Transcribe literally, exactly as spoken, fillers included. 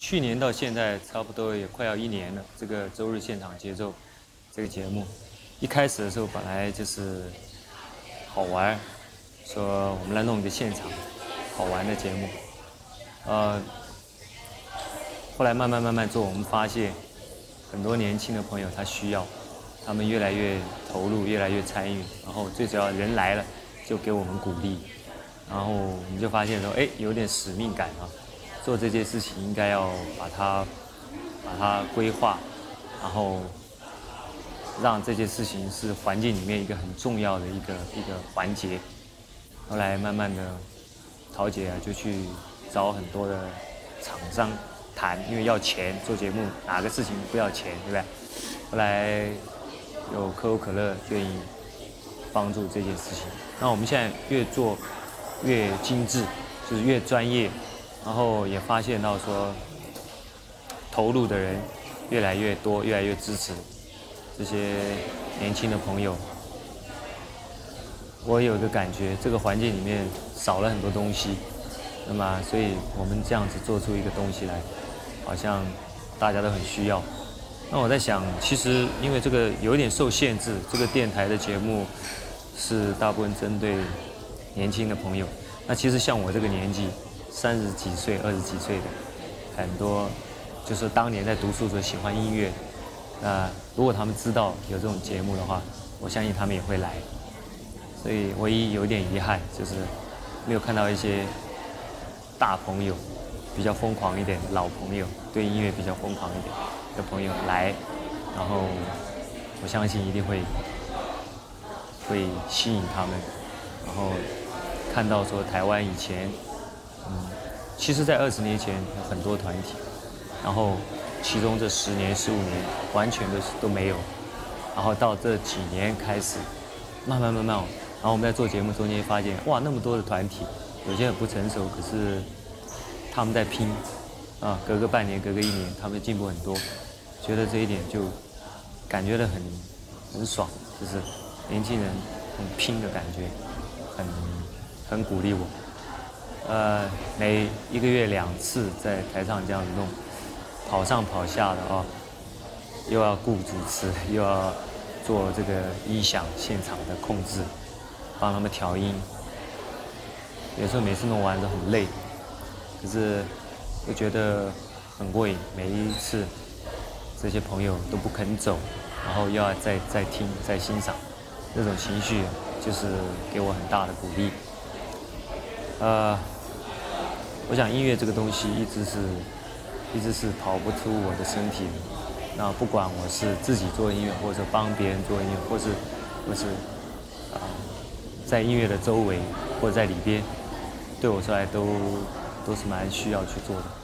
去年到现在差不多也快要一年了。这个周日现场节奏这个节目，一开始的时候本来就是好玩，说我们来弄一个现场好玩的节目，呃，后来慢慢慢慢做，我们发现很多年轻的朋友他需要，他们越来越投入，越来越参与，然后最主要人来了就给我们鼓励，然后我们就发现说，哎，有点使命感啊。做这件事情应该要把它把它规划，然后让这件事情是环境里面一个很重要的一个一个环节。后来慢慢的，陶姐啊就去找很多的厂商谈，因为要钱做节目，哪个事情不要钱，对不对？后来有可口可乐愿意帮助这件事情。那我们现在越做越精致，就是越专业。然后也发现到说，投入的人越来越多，越来越支持这些年轻的朋友。我有一个感觉，这个环境里面少了很多东西，那么所以我们这样子做出一个东西来，好像大家都很需要。那我在想，其实因为这个有一点受限制，这个电台的节目是大部分针对年轻的朋友。那其实像我这个年纪，三十几岁、二十几岁的，很多就是当年在读书的时候喜欢音乐，那如果他们知道有这种节目的话，我相信他们也会来。所以唯一有点遗憾就是没有看到一些大朋友，比较疯狂一点的老朋友，对音乐比较疯狂一点的朋友来，然后我相信一定会会吸引他们，然后看到说台湾以前。嗯，其实，在二十年前有很多团体，然后其中这十年、十五年完全都是都没有，然后到这几年开始，慢慢慢慢，然后我们在做节目中间发现，哇，那么多的团体，有些很不成熟，可是他们在拼，啊，隔个半年、隔个一年，他们进步很多，觉得这一点就感觉得很很爽，就是年轻人很拼的感觉，很很鼓励我。呃，每一个月两次在台上这样子弄，跑上跑下的啊、哦，又要顾主持，又要做这个音响现场的控制，帮他们调音。有时候每次弄完都很累，可是又觉得很过瘾。每一次这些朋友都不肯走，然后又要再再听再欣赏，那种情绪就是给我很大的鼓励。呃。我想音乐这个东西一直是，一直是跑不出我的身体的。那不管我是自己做音乐，或者帮别人做音乐，或是，或是，啊、呃，在音乐的周围或者在里边，对我说来都都是蛮需要去做的。